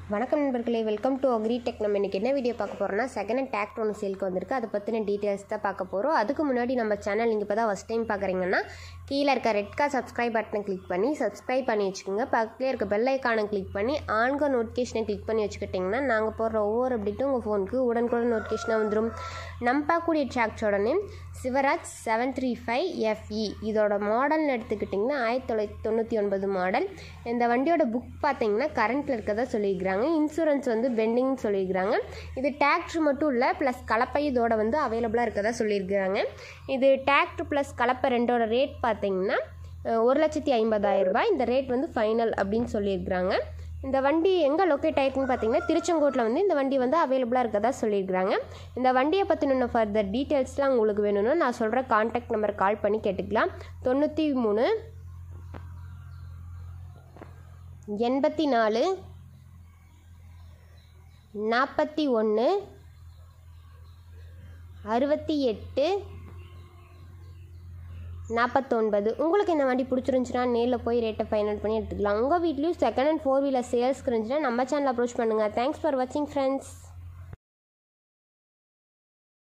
வணக்கம் நண்பர்களே, welcome to agritech. நம்ம இன்றைக்கி என்ன வீடியோ பார்க்க போகிறோம்னா, செகண்ட் ஹேண்ட் டிராக்டர் ஒன்று சேலுக்கு வந்திருக்கு. அதை பற்றின டீட்டெயில்ஸ் தான் பார்க்க போகிறோம். அதுக்கு முன்னாடி நம்ம சேனல் நீங்கள் இப்போ தான் ஃபஸ்ட் டைம் பார்க்குறீங்கன்னா கீழே இருக்க ரெட் கலர் சப்ஸ்கிரைப் பட்டனை கிளிக் பண்ணி சப்ஸ்கிரைப் பண்ணி வச்சுக்கோங்க. பக்கத்துலேயே இருக்க பெல் ஐக்கானை கிளிக் பண்ணி ஆன்க நோட்டிஃபிகேஷனை கிளிக் பண்ணி வச்சுக்கிட்டிங்கன்னா நாங்கள் போடுற ஒவ்வொரு அப்டேட்டும் உங்கள் ஃபோனுக்கு உடனுக்குடன் நோட்டிஃபிகேஷனாக வந்துடும். நம்ம பார்க்கக்கூடிய டிராக்டரோட நேம் சிவராஜ் 735FE. இதோட மாடல்னு எடுத்துக்கிட்டிங்கன்னா 1999 மாடல். இந்த வண்டியோட புக் பார்த்தீங்கன்னா கரண்ட்டில் இருக்கதா சொல்லியிருக்கிறாங்க. இன்சூரன்ஸ் வந்து பெண்டிங்னு சொல்லியிருக்கிறாங்க. இது டிராக்டர் மட்டும் இல்லை, ப்ளஸ் கலப்பை இதோட வந்து அவைலபிளாக இருக்கதா சொல்லியிருக்கிறாங்க. இது டிராக்டர் ப்ளஸ் கலப்பை ரெண்டோட ரேட் பார்த்தீங்கன்னா 1,50,000 ரூபாய். இந்த ரேட் வந்து ஃபைனல் அப்படின்னு சொல்லியிருக்கிறாங்க. இந்த வண்டி எங்கே லொக்கேட் ஆகிருக்குன்னு பார்த்தீங்கன்னா திருச்செங்கோட்டில் வந்து இந்த வண்டி வந்து அவைலபிளாக இருக்கதா சொல்லியிருக்கிறாங்க. இந்த வண்டியை பற்றின ஃபர்தர் டீட்டெயில்ஸ்லாம் உங்களுக்கு வேணும்னா நான் சொல்கிற கான்டாக்ட் நம்பர் கால் பண்ணி கேட்டுக்கலாம். 93 84 41 68 49. உங்களுக்கு இந்த வண்டி பிடிச்சிருந்துச்சுன்னா நேரில் போய் ரேட்டை ஃபைனல் பண்ணி எடுத்துக்கலாம். உங்கள் வீட்லேயும் செகண்ட் ஹேண்ட் 4 வீலர் சேல்ஸ்க்கு இருந்துச்சுன்னா நம்ம சேனல் அப்ரோச் பண்ணுங்கள். தேங்க்ஸ் ஃபார் வாட்சிங் ஃப்ரெண்ட்ஸ்.